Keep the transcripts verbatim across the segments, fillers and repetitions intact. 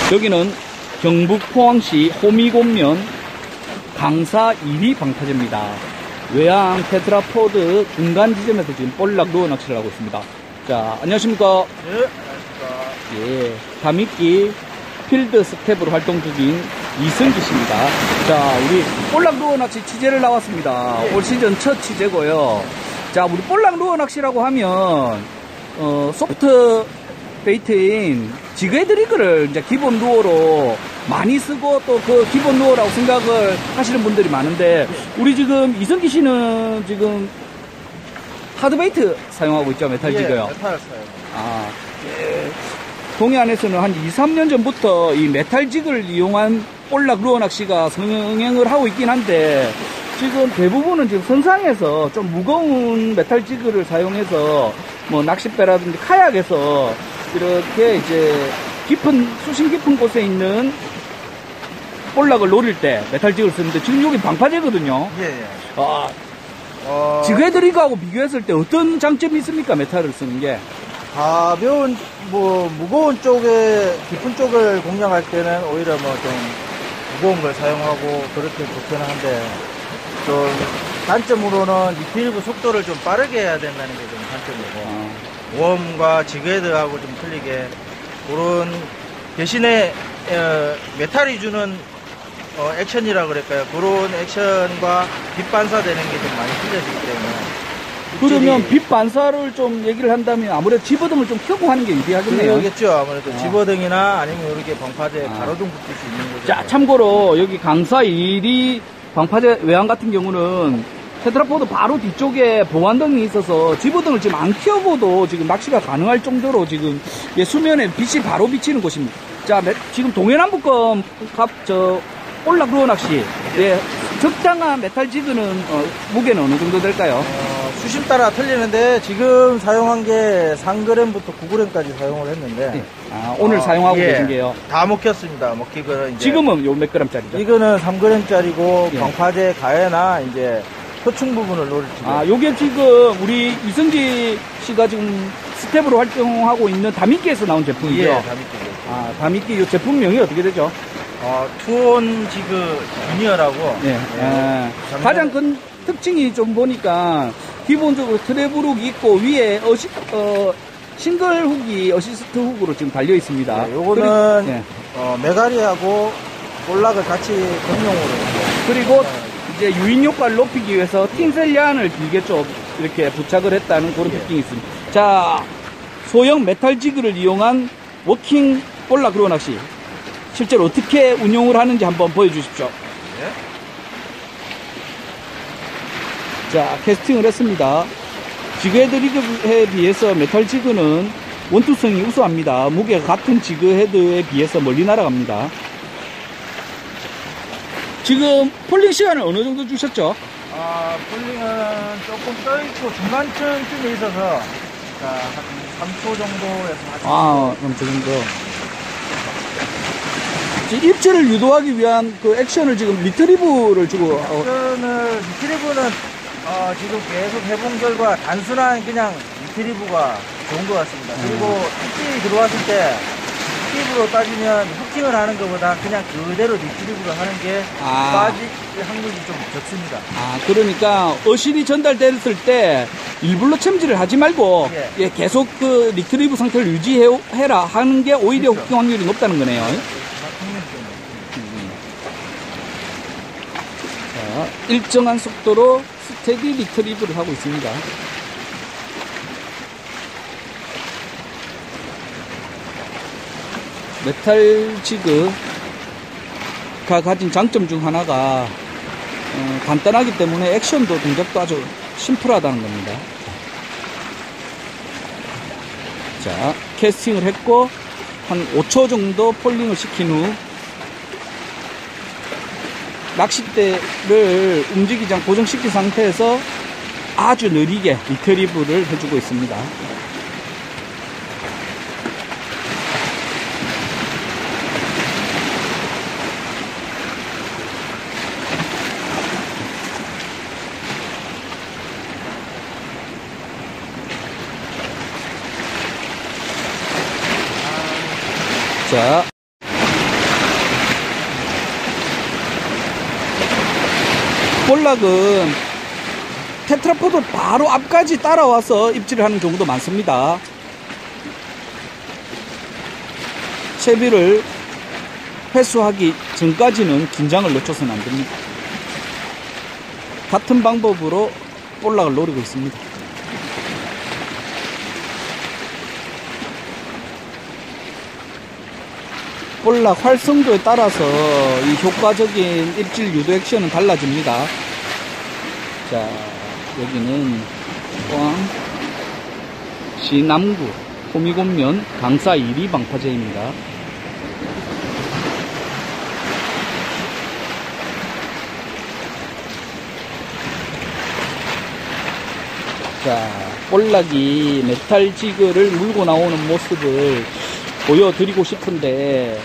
여기는 경북 포항시 호미곶면 강사 일 위 방파제입니다. 외항 테트라포드 중간 지점에서 지금 볼락 루어 낚시를 하고 있습니다. 자, 안녕하십니까? 네, 안녕하십니까? 예, 다미끼 필드 스텝으로 활동 중인 이승기 씨입니다. 자, 우리 볼락 루어 낚시 취재를 나왔습니다. 올 시즌 첫 취재고요. 자, 우리 볼락 루어 낚시라고 하면 어, 소프트 베이트인 지그헤드리그를 이제 기본 루어로 많이 쓰고 또 그 기본 루어라고 생각을 하시는 분들이 많은데, 우리 지금 이승기 씨는 지금 하드베이트 사용하고 있죠, 메탈 예, 지그요? 메탈 사용. 아, 예. 동해안에서는 한 이, 삼 년 전부터 이 메탈 지그를 이용한 볼락 루어 낚시가 성행을 하고 있긴 한데, 지금 대부분은 지금 선상에서 좀 무거운 메탈 지그를 사용해서 뭐 낚싯배라든지 카약에서 이렇게 이제 깊은, 수심 깊은 곳에 있는 볼락을 노릴 때 메탈 지그를 쓰는데, 지금 여기 방파제거든요. 예, 예. 아, 어, 지그헤드리그하고 비교했을 때 어떤 장점이 있습니까? 메탈을 쓰는 게. 가벼운, 뭐, 무거운 쪽에, 깊은 쪽을 공략할 때는 오히려 뭐 좀 무거운 걸 사용하고 그렇게 좋기는 한데, 좀 단점으로는 리필브 속도를 좀 빠르게 해야 된다는 게 좀 단점이고, 아. 웜과 지그헤드하고 좀 틀리게, 그런, 대신에, 어, 메탈이 주는 어, 액션이라 그럴까요? 그런 액션과 빛 반사되는 게 좀 많이 틀려지기 때문에. 그러면 빛 반사를 좀 얘기를 한다면 아무래도 집어등을 좀 켜고 하는 게 유리하겠네요. 그러겠죠. 아무래도 아. 집어등이나 아니면 이렇게 방파제 아. 가로등 붙일 수 있는 거죠. 자, 참고로 여기 강사 일 위 방파제 외항 같은 경우는 테트라포드 바로 뒤쪽에 보완등이 있어서 집어등을 지금 안 켜고도 지금 낚시가 가능할 정도로 지금 예, 수면에 빛이 바로 비치는 곳입니다. 자, 매, 지금 동해남북권 갑, 저, 볼락 루어 낚시. 예, 적당한 메탈 지그는, 어, 무게는 어느 정도 될까요? 어, 수심 따라 틀리는데 지금 사용한 게 삼 그램부터 구 그램까지 사용을 했는데. 예. 아, 오늘 어, 사용하고 예, 계신 게요? 다 먹혔습니다. 먹히고는 이제. 지금은 요 몇 그램짜리죠? 이거는 삼 그램짜리고 예. 방파제 가해나 이제 표층 부분을 노릴 지. 아, 요게 지금 우리 이승기 씨가 지금 스텝으로 활동하고 있는 다미끼에서 나온 제품이죠? 예, 다미끼. 아, 다미끼 요 제품명이 어떻게 되죠? 어, 투온 지그 주니어라고. 네. 예. 아, 작년- 가장 큰 특징이 좀 보니까 기본적으로 트래블 훅이 있고 위에 어시, 어, 싱글 훅이 어시스트 훅으로 지금 달려 있습니다. 네, 요거는 그리, 예. 어, 메가리하고 볼락을 같이 병용으로. 그리고 이제 유인 효과를 높이기 위해서 틴셀리안을 길게 좀 이렇게 부착을 했다는 그런 예. 특징이 있습니다. 자, 소형 메탈 지그를 이용한 워킹 볼락 루어 낚시. 실제로 어떻게 운용을 하는지 한번 보여주십시오. 예? 자, 캐스팅을 했습니다. 지그헤드리그에 비해서 메탈 지그는 원투성이 우수합니다. 무게가 같은 지그헤드에 비해서 멀리 날아갑니다. 지금 폴링 시간을 어느 정도 주셨죠? 아, 폴링은 조금 떠있고 중간쯤에 있어서 자, 한 삼 초 정도에서 한 아, 그럼 저 정도. 지금 입질을 유도하기 위한 그 액션을 지금 리트리브를 주고, 어, 액션을 리트리브는 어, 지금 계속 해본 결과 단순한 그냥 리트리브가 좋은 것 같습니다. 그리고 입질이 들어왔을 때 리트리브로 따지면 후킹을 하는 것보다 그냥 그대로 리트리브를 하는 게 아. 빠질 확률이 좀 적습니다. 아, 그러니까 어실이 전달됐을 때 일부러 챔질을 하지 말고, 예. 예, 계속 그 리트리브 상태를 유지해라 하는 게 오히려 그렇죠. 후킹 확률이 높다는 거네요. 확률이 좀 자, 일정한 속도로 스테디 리트리브를 하고 있습니다. 메탈 지그가 가진 장점 중 하나가 어, 간단하기 때문에 액션도 동작도 아주 심플하다는 겁니다. 자, 캐스팅을 했고 한 오 초 정도 폴링을 시킨 후 낚싯대를 움직이지 않고 고정시킨 상태에서 아주 느리게 리트리브를 해주고 있습니다. 자, 볼락은 테트라포드 바로 앞까지 따라와서 입질을 하는 경우도 많습니다. 채비를 회수하기 전까지는 긴장을 놓쳐서는 안 됩니다. 같은 방법으로 볼락을 노리고 있습니다. 볼락 활성도에 따라서 이 효과적인 입질 유도 액션은 달라집니다. 자, 여기는 포항시 남구 호미곶면 강사 일 위 방파제입니다. 자, 볼락이 메탈 지그를 물고 나오는 모습을 보여드리고 싶은데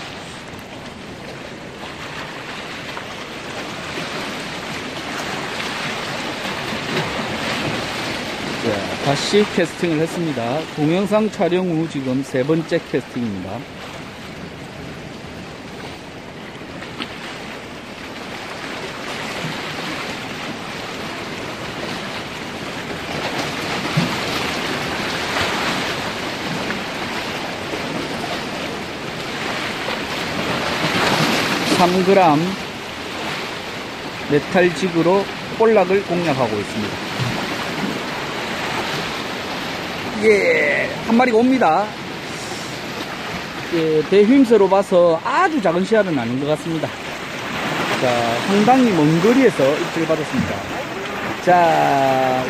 자, 다시 캐스팅을 했습니다. 동영상 촬영 후 지금 세 번째 캐스팅입니다. 삼 그램 메탈 지그로 볼락을 공략하고 있습니다. 예, 한 마리가 옵니다. 예, 대휘임새로 봐서 아주 작은 씨알은 아닌 것 같습니다. 자, 상당히 먼 거리에서 입질 받았습니다. 자,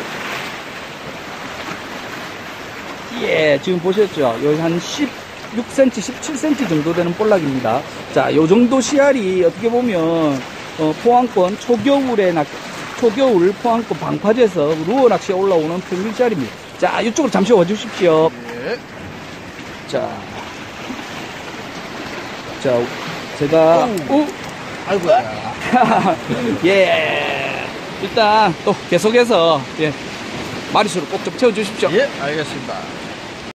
예, 지금 보셨죠? 여기 한 십육 센티미터, 십칠 센티미터 정도 되는 볼락입니다. 자, 요 정도 씨알이 어떻게 보면 어, 포항권 초겨울에 낚, 초겨울 포항권 방파제에서 루어 낚시에 올라오는 평균 씨알입니다. 자, 이쪽으로 잠시 와주십시오. 예. 자, 자, 제가 오, 아이고야. 예, 일단 또 계속해서 예, 마리수를 꼭 좀 채워주십시오. 예, 알겠습니다.